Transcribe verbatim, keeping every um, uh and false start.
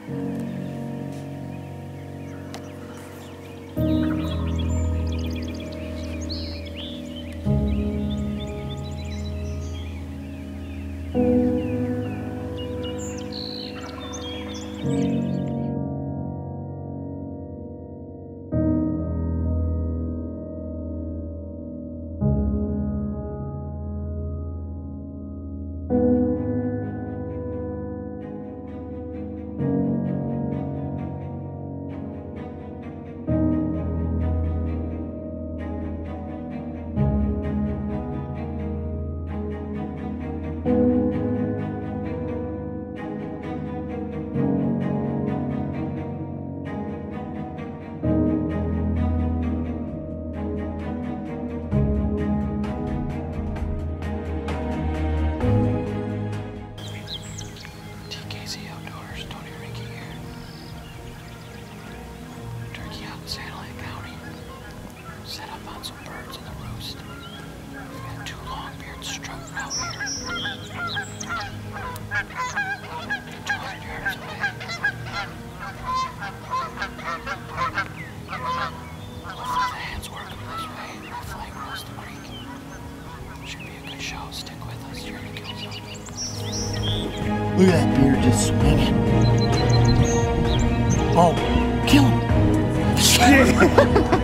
T K Z Outdoors, Tony Rinky here. Turkey out in Satellite County. Set up on some birds in the roost. We've got two long-beards strutting out here. two hundred yards away. Hopefully the hand's working this way. We're flying across the creek. Should be a good show. Stick with us. You're in the kill zone. Look at that beard just swinging. Oh, kill him.